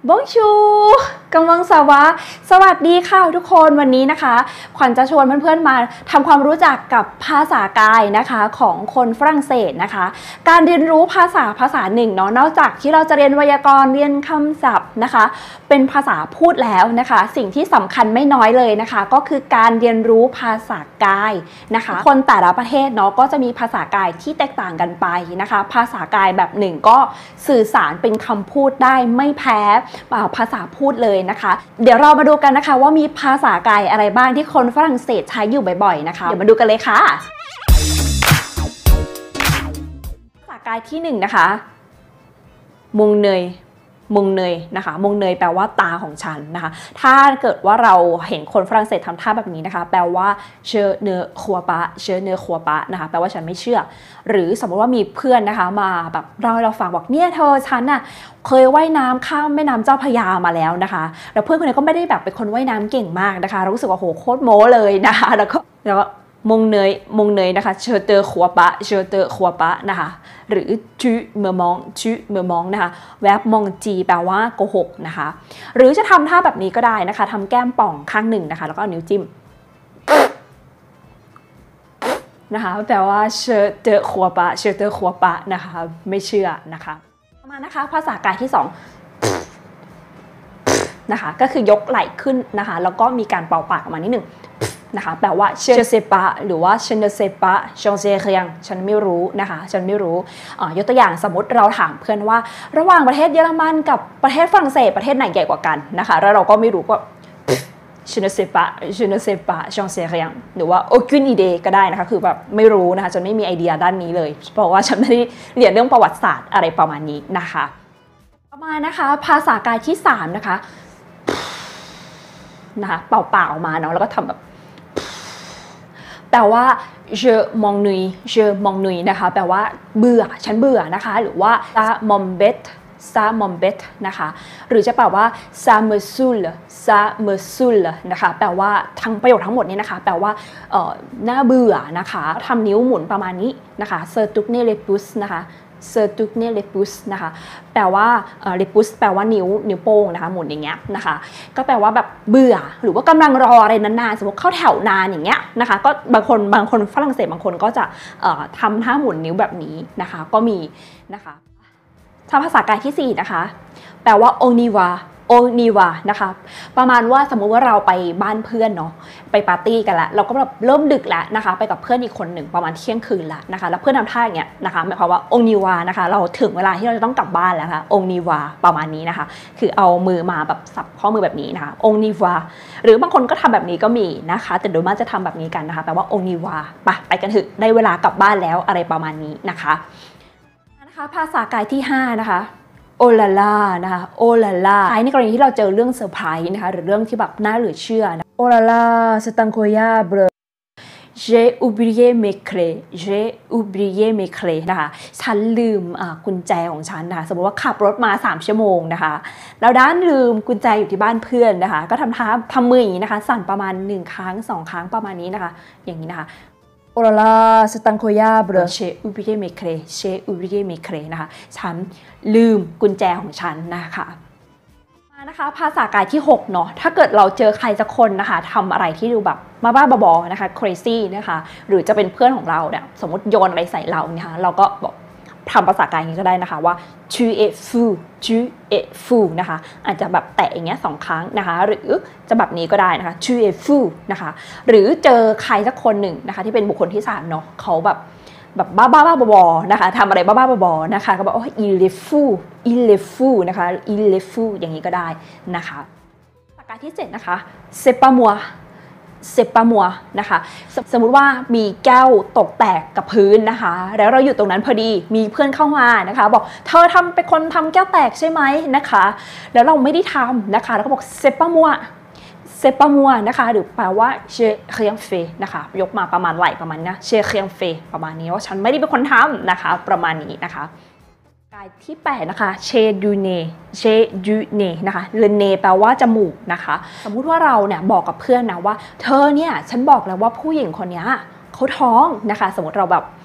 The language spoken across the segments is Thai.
บงชูกำลังสวัสดีค่ะทุกคนวันนี้นะคะขวัญจะชวนเพื่อนๆมาทำความรู้จักกับภาษากายนะคะของคนฝรั่งเศสนะคะการเรียนรู้ภาษาหนึ่งเนาะนอกจากที่เราจะเรียนไวยากรณ์เรียนคำศัพท์นะคะเป็นภาษาพูดแล้วนะคะสิ่งที่สำคัญไม่น้อยเลยนะคะก็คือการเรียนรู้ภาษากายนะคะคนแต่ละประเทศเนาะก็จะมีภาษากายที่แตกต่างกันไปนะคะภาษากายแบบหนึ่งก็สื่อสารเป็นคำพูดได้ไม่แพ้ภาษาพูดเลยนะคะเดี๋ยวเรามาดูกันนะคะว่ามีภาษากายอะไรบ้างที่คนฝรั่งเศสใช้อยู่บ่อยๆนะคะเดี๋ยวมาดูกันเลยค่ะภาษากายที่1นะคะมุงเนยนะคะมุงเนยแปลว่าตาของฉันนะคะถ้าเกิดว่าเราเห็นคนฝรั่งเศสทำท่าแบบนี้นะคะแปลว่าเชเนคัวปะนะคะแปลว่าฉันไม่เชื่อหรือสมมติว่ามีเพื่อนนะคะมาแบบเราฟังบอกเนี่ยเธอฉันน่ะเคยว่ายน้ำข้ามแม่น้ำเจ้าพระยามาแล้วนะคะแล้วเพื่อนคนนี้ก็ไม่ได้แบบเป็นคนว่ายน้ำเก่งมากนะคะเรารู้สึกว่าโหโคตรโม้เลยนะคะแล้วก็มุงเนยนะคะเชเตอร์คัวปะนะคะหรือจูเมมองนะคะแวบมองจีแปลว่าโกหกนะคะหรือจะทำท่าแบบนี้ก็ได้นะคะทำแก้มป่องข้างหนึ่งนะคะแล้วก็เอานิ้วจิ้มนะคะแปลว่าเชเตอร์คัวปะนะคะไม่เชื่อนะคะมานะคะภาษากายที่2นะคะก็คือยกไหล่ขึ้นนะคะแล้วก็มีการเป่าปากออกมานิดหนึ่งนะคะแปลว่า je ne sais pas หรือว่า je ne sais pas j'en sais rien ฉันไม่รู้นะคะฉันไม่รู้ยกตัวอย่างสมมติเราถามเพื่อนว่าระหว่างประเทศเยอรมันกับประเทศฝรั่งเศสประเทศไหนใหญ่กว่ากันนะคะแล้วเราก็ไม่รู้ก็ je ne sais pas j'en sais rien หรือว่า aucune idée ก็ได้นะคะคือแบบไม่รู้นะคะฉันไม่มีไอเดียด้านนี้เลยเพราะว่าฉันไม่ได้เรียนเรื่องประวัติศาสตร์อะไรประมาณนี้นะคะต่อมานะคะภาษากายที่3นะคะเป่าๆมาเนาะแล้วก็ทำแบบแปลว่า je m'ennuie นะคะแปลว่าเบื่อฉันเบื่อนะคะหรือว่า ça m'embête นะคะหรือจะแปลว่า ça me saoule นะคะแปลว่าทั้งประโยคทั้งหมดนี้นะคะแปลว่าน่าเบื่อนะคะทำนิ้วหมุนประมาณนี้นะคะ se tourner les pouces นะคะนะคะแปลว่าles pouces แปลว่านิ้วโป้งนะคะหมุนอย่างเงี้ยนะคะก็แปลว่าแบบเบื่อหรือว่ากำลังรออะไรนานๆสมมติเข้าแถวนานอย่างเงี้ยนะคะก็บางคนฝรั่งเศสบางคนก็จะทำท่าหมุนนิ้วแบบนี้นะคะก็มีนะคะภาษากายที่4นะคะแปลว่า on y va นะคะประมาณว่าสมมุติว่าเราไปบ้านเพื่อนเนาะไปปาร์ตี้กันแล้วเราก็แบบเริ่มดึกแล้วนะคะไปกับเพื่อนอีกคนหนึ่งประมาณเที่ยงคืนแล้วนะคะแล้วเพื่อนทำท่าอย่างเงี้ยนะคะหมายความว่า on y va นะคะเราถึงเวลาที่เราจะต้องกลับบ้านแล้วค่ะ on y va ประมาณนี้นะคะคือเอามือมาแบบสับข้อมือแบบนี้นะคะ on y va หรือบางคนก็ทำแบบนี้ก็มีนะคะแต่โดยมากจะทำแบบนี้กันนะคะแปลว่า on y va ไปกันเถอะได้เวลากลับบ้านแล้วอะไรประมาณนี้นะคะภาษากายที่5นะคะโอลาล่านะคะโอลาล่าใช้ในกรณีที่เราเจอเรื่องเซอร์ไพรส์นะคะหรือเรื่องที่แบบน่าเหลือเชื่อนะโอลาล่าสตังโคยาเบรj'ai oublié mes clés นะคะฉันลืมกุญแจของฉันนะคะสมมติว่าขับรถมา3 ชั่วโมงนะคะแล้วด้านลืมกุญแจอยู่ที่บ้านเพื่อนนะคะก็ทำมืออย่างนี้นะคะสั่นประมาณ1 ครั้ง 2 ครั้งประมาณนี้นะคะอย่างนี้นะคะโอลาล่าสตังโคยาเบรj'ai oublié mes clés นะคะฉันลืมกุญแจของฉันนะคะภาษากายที่6เนาะถ้าเกิดเราเจอใครสักคนนะคะทำอะไรที่ดูแบบบ้าบอนะคะ crazy นะคะหรือจะเป็นเพื่อนของเราเนี่ยสมมติโยนอะไรใส่เราเนี่ยเราก็บอกทำภาษากายอย่างนี้ก็ได้นะคะว่า tu es fou นะคะอาจจะแบบแตะอย่างเงี้ย2 ครั้งนะคะหรือจะแบบนี้ก็ได้นะคะ tu es fou นะคะหรือเจอใครสักคนหนึ่งนะคะที่เป็นบุคคลที่3เนาะเขาแบบบ้าบอนะคะทำอะไรบ้าบอนะคะก็บอกil est fou นะคะ il est fou อย่างนี้ก็ได้นะคะภาษากายที่7นะคะ c'est pas moi นะคะสมมุติว่ามีแก้วตกแตกกับพื้นนะคะแล้วเราอยู่ตรงนั้นพอดีมีเพื่อนเข้ามานะคะบอกเธอเป็นคนทำแก้วแตกใช่ไหมนะคะแล้วเราไม่ได้ทำนะคะแล้วก็บอก c'est pas moi นะคะหรือแปลว่า j'ai rien fait นะคะยกมาประมาณไหล่ประมาณนี้ j'ai rien fait ประมาณนี้ว่าฉันไม่ได้เป็นคนทำนะคะประมาณนี้นะคะกายที่8นะคะ j'ai du nez นะคะ le nez แปลว่าจมูกนะคะสมมุติว่าเราเนี่ยบอกกับเพื่อนนะว่าเธอเนี่ยฉันบอกแล้วว่าผู้หญิงคนนี้เขาท้องนะคะสมมติเราแบบ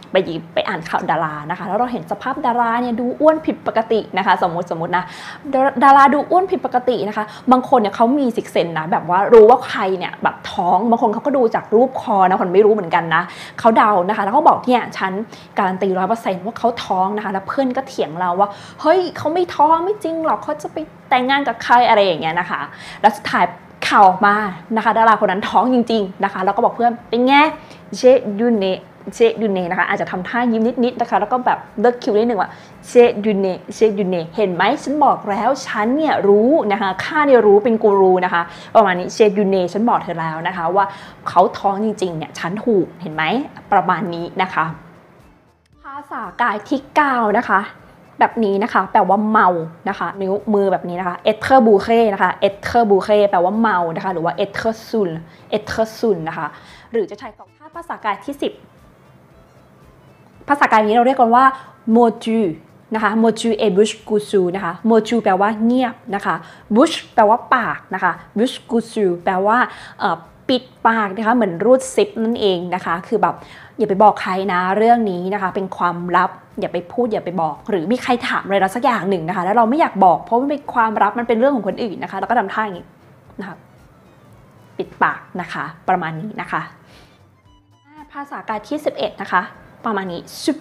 ไปอ่านข่าวดารานะคะแล้วเราเห็นสภาพดาราเนี่ยดูอ้วนผิดปกตินะคะสมมตินะดาราดูอ้วนผิดปกตินะคะบางคนเนี่ยเขามีซิกเซนนะแบบว่ารู้ว่าใครเนี่ยแบบท้องบางคนเขาก็ดูจากรูปคอนะคนไม่รู้เหมือนกันนะเขาเดานะคะแล้วเขาบอกเนี่ยฉันการันตี100%ว่าเขาท้องนะคะแล้วเพื่อนก็เถียงเราว่าเฮ้ยเขาไม่ท้องไม่จริงหรอกเขาจะไปแต่งงานกับใครอะไรอย่างเงี้ยนะคะแล้วสุดท้ายข่าวออกมานะคะดาราคนนั้นท้องจริงๆนะคะแล้วก็บอกเพื่อนเป็นไงเชดูเนนะคะอาจจะทำท่ายิ้มนิดๆนะคะแล้วก็แบบเลิกคิวนิดนึงว่าเชดูเนเห็นไหมฉันบอกแล้วฉันเนี่ยรู้นะคะข้าเนี่ยรู้เป็นกูรูนะคะประมาณนี้เชดูเนฉันบอกเธอแล้วนะคะว่าเขาท้องจริงๆเนี่ยฉันถูกเห็นไหมประมาณนี้นะคะภาษากายที่9นะคะแบบนี้นะคะแปลว่าเมานะคะนิ้วมือแบบนี้นะคะ être bourré นะคะ être bourré แปลว่าเมานะคะหรือว่า être saoul นะคะหรือจะใช้กับภาษากายที่10ภาษากายนี้เราเรียกกันว่า motu นะคะ motu et bouche cousue นะคะ motu แปลว่าเงียบนะคะ bouche แปลว่าปากนะคะ bouche cousue แปลว่าปิดปากนะคะเหมือนรูดซิปนั่นเองนะคะคือแบบอย่าไปบอกใครนะเรื่องนี้นะคะเป็นความลับอย่าไปพูดอย่าไปบอกหรือมีใครถามอะไรเราสักอย่างหนึ่งนะคะแล้วเราไม่อยากบอกเพราะมันเป็นความลับมันเป็นเรื่องของคนอื่นนะคะแล้วก็ทำท่าอย่างนี้นะคะปิดปากนะคะประมาณนี้นะคะภาษากายที่11นะคะประมาณนี้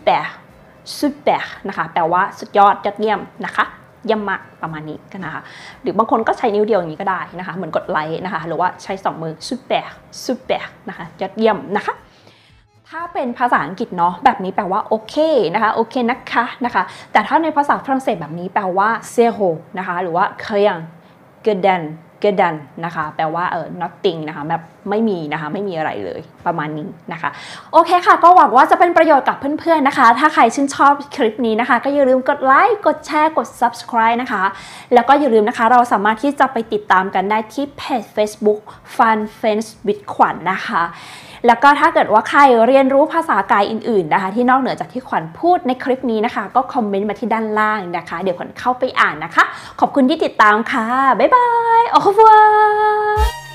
super นะคะแปลว่าสุดยอดเยี่ยมนะคะเยี่ยมมากประมาณนี้กันนะคะหรือบางคนก็ใช้นิ้วเดียวอย่างนี้ก็ได้นะคะเหมือนกดไลค์นะคะหรือว่าใช้2มือ super นะคะยอดเยี่ยมนะคะถ้าเป็นภาษาอังกฤษเนาะแบบนี้แปลว่าโอเคนะคะโอเคนะคะแต่ถ้าในภาษาฝรั่งเศสแบบนี้แปลว่า zero นะคะหรือว่า rien que dalle นะคะแปลว่าnothing นะคะแบบไม่มีนะคะไม่มีอะไรเลยประมาณนี้นะคะโอเคค่ะก็หวังว่าจะเป็นประโยชน์กับเพื่อนๆนะคะถ้าใครชื่นชอบคลิปนี้นะคะก็อย่าลืมกดไลค์กดแชร์กด subscribe นะคะแล้วก็อย่าลืมนะคะเราสามารถที่จะไปติดตามกันได้ที่เพจ Facebook Fun Friends with ขวัญนะคะแล้วก็ถ้าเกิดว่าใครเรียนรู้ภาษากายอื่นๆนะคะที่นอกเหนือจากที่ขวัญพูดในคลิปนี้นะคะก็คอมเมนต์มาที่ด้านล่างนะคะเดี๋ยวขวัญเข้าไปอ่านนะคะขอบคุณที่ติดตามค่ะบ๊ายบายau revoir